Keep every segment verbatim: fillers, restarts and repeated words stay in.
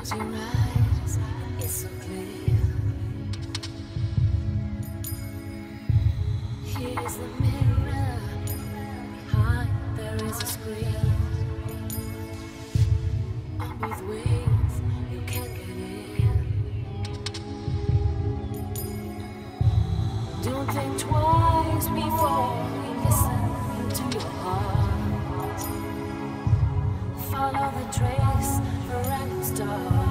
Close your eyes, it's so clear. Here's the mirror, behind there is a screen. On both ways, you can't get in. Don't think twice before you listen to your heart. Follow the trace for a random star.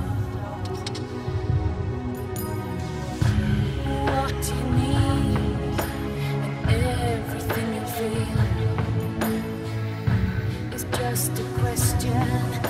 What you need and everything you feel is just a question.